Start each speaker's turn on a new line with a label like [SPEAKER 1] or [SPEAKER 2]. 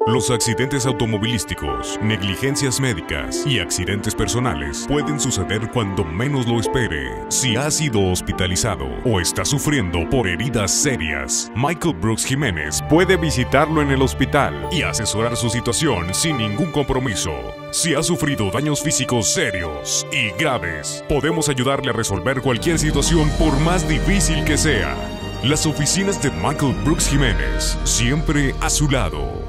[SPEAKER 1] Los accidentes automovilísticos, negligencias médicas y accidentes personales pueden suceder cuando menos lo espere. Si ha sido hospitalizado o está sufriendo por heridas serias, Michael Brooks Jiménez puede visitarlo en el hospital y asesorar su situación sin ningún compromiso. Si ha sufrido daños físicos serios y graves, podemos ayudarle a resolver cualquier situación por más difícil que sea. Las oficinas de Michael Brooks Jiménez, siempre a su lado.